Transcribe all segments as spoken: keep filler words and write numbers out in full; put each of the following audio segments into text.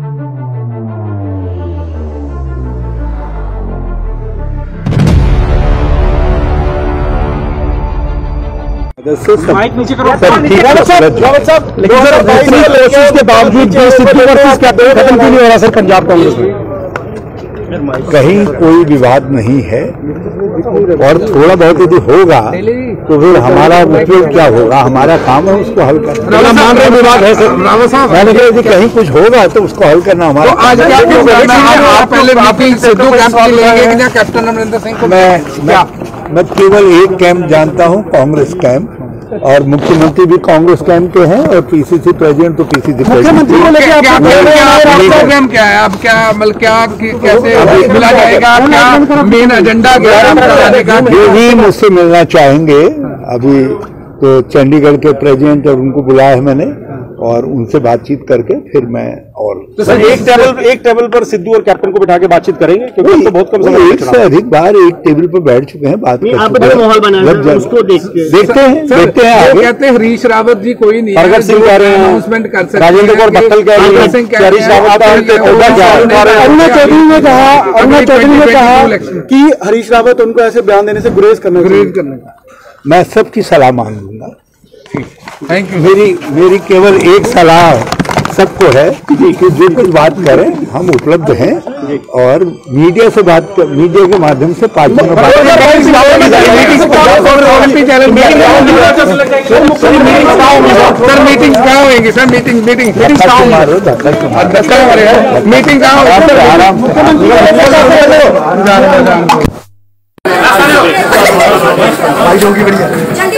Mic नीचे करो sir. ठीक है सर, लेकिन सर कोशिश के बावजूद भी सिद्धू वर्सेस कैप्टन खत्म क्यों नहीं हो रहा सर पंजाब कांग्रेस में? कहीं कोई विवाद नहीं है और थोड़ा बहुत यदि होगा तो फिर हमारा उपयोग क्या होगा? हमारा काम है उसको हल करना। मान रहे विवाद है सर, मैंने कहा यदि कहीं कुछ होगा तो उसको हल करना हमारा। तो आज क्या आप पहले मीटिंग सिद्धू कैंप की लेंगे क्या कैप्टन अमरिंदर सिंह को? मैं मैं मैं केवल एक कैंप जानता हूँ, कांग्रेस कैंप, और मुख्यमंत्री भी कांग्रेस कैंप के हैं और पीसीसी प्रेसिडेंट तो पीसीसी मुख्यमंत्री को लेकर प्रोग्राम क्या है? अब क्या मतलब क्या कैसे मिला जाएगा? क्या मेन एजेंडा क्या है? जो भी मुझसे मिलना चाहेंगे, अभी तो चंडीगढ़ के प्रेसिडेंट और उनको बुलाया है मैंने, और उनसे बातचीत करके फिर मैं और तो सर एक टेबल एक टेबल पर सिद्धू और कैप्टन को बिठा के बातचीत करेंगे, क्योंकि तो बहुत कम समय एक से अधिक बार एक टेबल पर बैठ चुके हैं, बात कर आप माहौल बनाए उसको देखते हैं देखते हैं आगे। कहते हैं हरीश रावत जी कोई नहीं, प्रगट सिंह कह रहे हैं, अनाउंसमेंट कर सकते हैं, राजेंद्र कौर बत्तल कह रहे हैं, हरीश रावत अरुणा चौधरी ने कहा अरुणा चौधरी ने कहा कि हरीश रावत उनको ऐसे बयान देने से गुरेज करना गुरेज करने का। मैं सबकी सलाह मान लूंगा। Thank you. मेरी मेरी केवल एक सलाह सबको है कि जो कुछ बात करें हम उपलब्ध हैं, और मीडिया से बात कर, मीडिया के माध्यम से पार्टी में बात सर मीटिंग कहाँ होंगी? सर मीटिंग मीटिंग मीटिंग कहाँ होगी?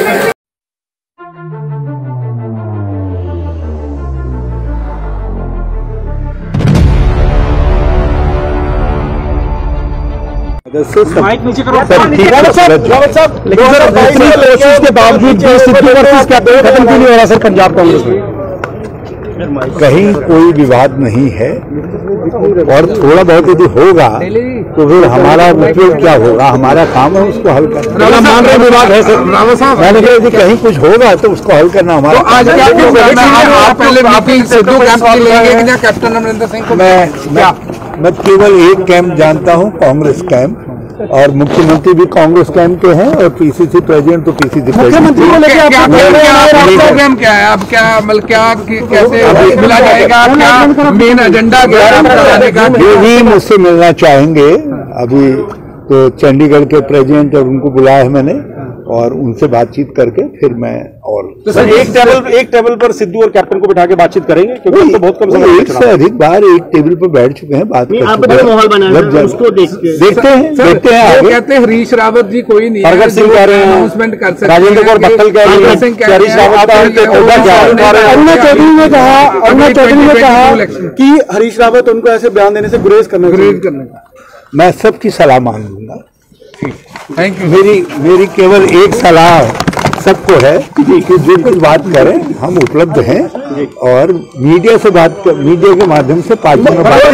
माइक नीचे करो सर। ठीक है सर, लेकिन सर कोशिश के बावजूद भी सिद्धू वर्सेस कैप्टन खत्म क्यों नहीं हो रहा सर पंजाब कांग्रेस में? कहीं कोई विवाद नहीं है और थोड़ा बहुत यदि होगा तो फिर हमारा उपयोग क्या होगा? हमारा काम है उसको हल करना। मान रहे विवाद है सर, मैंने कहा यदि कहीं कुछ होगा तो उसको हल करना हमारा। तो आज क्या आप पहले मीटिंग सिद्धू कैंप की लेंगे क्या कैप्टन अमरिंदर सिंह को? मैं मैं केवल एक कैंप जानता हूँ, कांग्रेस कैंप, और मुख्यमंत्री भी कांग्रेस कैंप के हैं और पीसीसी प्रेसिडेंट तो पीसीसी मुख्यमंत्री को लेकर प्रोग्राम क्या है? अब क्या मतलब क्या कैसे मिला जाएगा? क्या मेन एजेंडा क्या है? जो भी मुझसे मिलना चाहेंगे, अभी तो चंडीगढ़ के प्रेसिडेंट और उनको बुलाया है मैंने, और उनसे बातचीत करके फिर मैं और तो सर एक टेबल एक टेबल पर सिद्धू और कैप्टन को बिठा के बातचीत करेंगे, क्योंकि तो बहुत कम समय एक से अधिक बार एक टेबल पर बैठ चुके हैं, बात कर आप माहौल बनाए उसको देखते हैं देखते हैं आगे। कहते हैं हरीश रावत जी कोई नहीं, प्रगट सिंह कह रहे हैं, अनाउंसमेंट कर सकते हैं, राजेंद्र कौर बत्तल कह रहे हैं, हरीश रावत अरुणा चौधरी ने कहा अरुणा चौधरी ने कहा कि हरीश रावत उनको ऐसे बयान देने से गुरेज करना गुरेज करने का। मैं सबकी सलाह मान लूंगा। Thank you. मेरी मेरी केवल एक सलाह सबको है कि जो कुछ बात करें हम उपलब्ध हैं, और मीडिया से बात कर, मीडिया के माध्यम से पार्टी में बात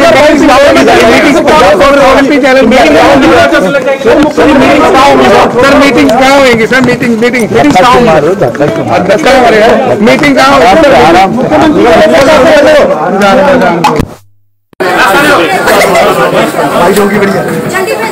सर मीटिंग कहाँ होंगी? सर मीटिंग मीटिंग मीटिंग कहाँ होगी?